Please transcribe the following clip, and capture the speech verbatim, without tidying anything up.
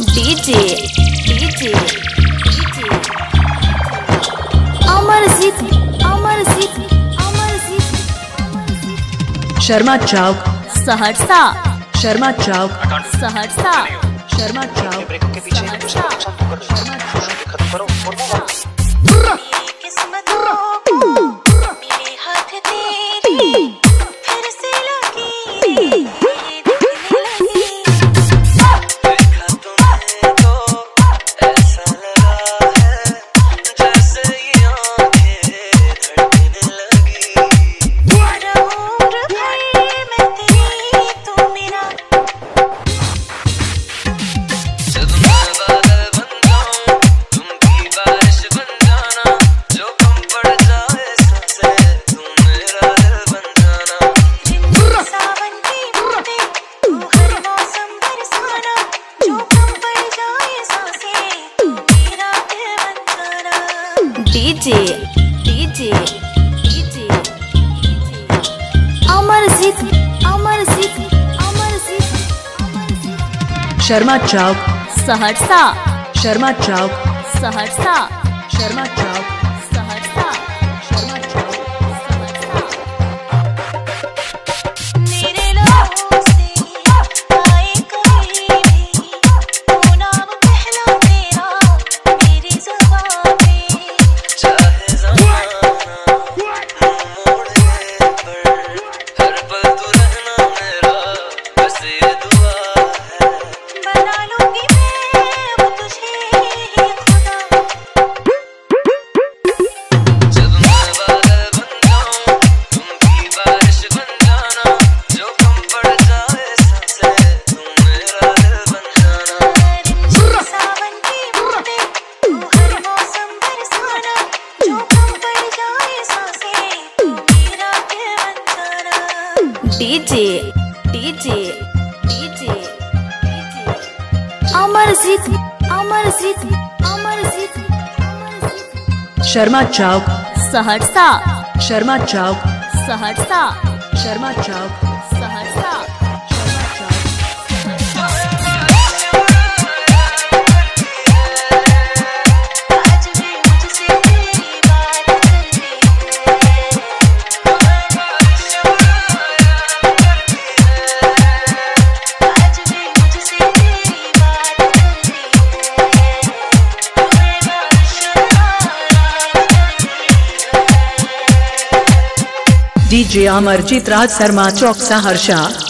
DJ DJ Amarjeet Amarjeet Amarjeet Sharma Chowk Saharsa Sharma Chowk Saharsa Sharma Chowk Saharsa DJ DJ DJ Amarjeet Amarjeet Amarjeet Sharma Chowk Saharsa Sharma Chowk Saharsa Sharma Chowk Saharsa Sharma Chowk मेरे लोगों से आए कोई भी तो नाम पहला तेरा मेरी जुबान पे चाहे ज़माना मोड़ दे पर हर पल तू रहना मेरा बस ये दुआ है बना लूंगी मैं वो तुझे ही खुदा जब मैं बादल बन जाऊं तुम भी बारिश बन जाना जो कम पड़ जाए सांसें तुम मेरा दिल बन जाना सावन की बूंदें तू हर मौसम बरसाना जो कम पड़ जाए सांसें तू मेरा दिल बन जाना DJ DJ DJ DJ Amarjeet Amarjeet Amarjeet Sharma Chowk Saharsa Sharma Chowk Saharsa Sharma Chowk Saharsa Sharma Chowk आज भी मुझसे तेरी बात करती है आज भी मुझसे तेरी बात करती है तुम्हें बारिश डीजे अमरजीत राज शर्मा चौक सहरसा।